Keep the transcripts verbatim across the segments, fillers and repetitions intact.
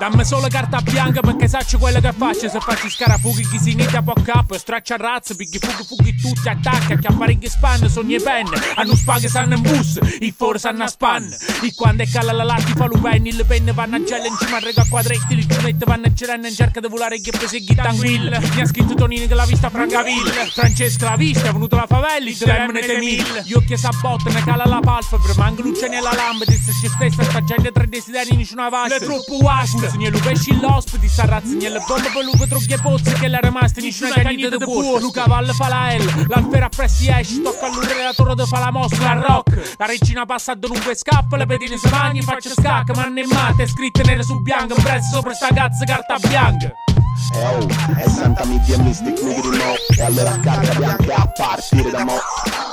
Dammi solo carta bianca perché saccio quello che faccio. Se faccio scarafughi chi si inizia a poco capo. Straccia a razza, pigli fughi fughi tutti attacca. Che apparecchi spanne, sogni e penne. A non spaghe sanno in bus, i fuori sanno a spanne. I quando è cala la latte fa lupenni. Le penne vanno a gel in cima a rego a quadretti. Le giunette vanno a girare in cerca di volare che peseghi tranquillo. Mi ha scritto Tonini che l'ha vista Francaville. Francesca l'ha vista, è venuto la favela, il tremene te mille. Gli occhi sabottano, ne cala la palpebra. Manca Luciani alla lampada. Se ci stessa sta gente tre desideri in una vasta. Le troppo guasta. Nielo pesci l'ospiti, sta razza, nielo bomba per lupo trucchi e pozzi. Che la rimasta in una canita de posto. Luca Valle fa la L, l'alfera pressi esce. Tocca all'urrelatore de fa la mossa, la rock. La regina passa dunque scappa, le pedine si magni, faccia scacca. Ma ne mate, scritte nere su bianco. Un prezzo sopra sta cazzo carta bianca. E oh, è Santa Media Mystic, mi di no. E allora carta bianca a partire da mo'.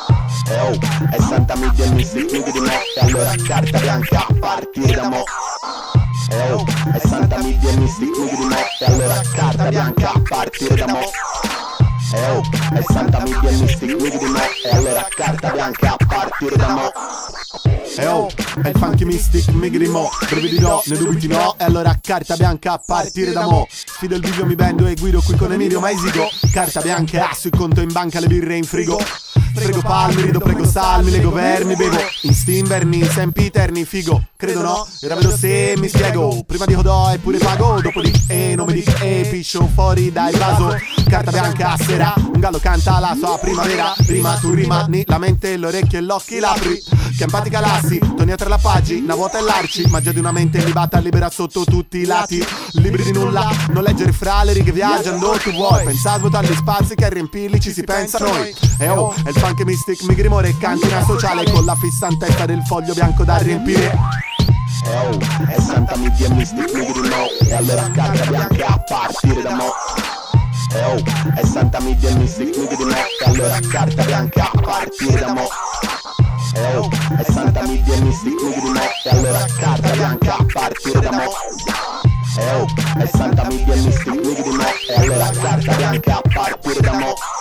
E oh, è Santa Media Mystic, mi di no. E allora carta bianca a partire da mo'. E oh, è Santa Media Mystic, mi di no. E allora carta bianca a partire da mo'. E oh, è Santa Media Mystic, mi di no. E allora carta bianca a partire da mo'. E oh, è il funky mystic, mi grimo, brevidi no, ne dubiti no. E allora carta bianca a partire da mo'. Sfido il video, mi vendo e guido qui con Emilio ma esigo. Carta bianca, sul conto in banca, le birre in frigo. Prego palmi, rido, prego salmi, lego vermi, bevo in stinverni, in sempiterni, figo. Credo no, ora vedo se mi spiego. Prima dico do e pure pago, dopo dico e non mi dico e piscio fuori dal vaso. Carta bianca a sera, un gallo canta la sua primavera. Prima tu rimani, la mente, l'orecchio e l'occhio l'apri. Che empatica lassi, torni a tra la pagina, vuota e l'arci. Magia di una mente libata, libera sotto tutti i lati. Libri di nulla, non leggere fra le righe viaggiando tu vuoi. Pensa a svuotare gli spazi che a riempirli ci si pensa noi. E oh, è il funky mystic, mi grimore, cantina sociale. Con la fissa in testa del foglio bianco da riempire. E oh, è Santa Media Mystic, mi di no. E allora carta bianca a partire da mo'. E oh, è Santa Media Mystic, mi di no. E allora carta bianca a partire da mo'. E oh, è Santa Media Mystic, mi di no. E allora carta bianca a partire da mo'. E oh, è Santa Media Mystic, mi di no. E allora carta bianca a partire da mo'.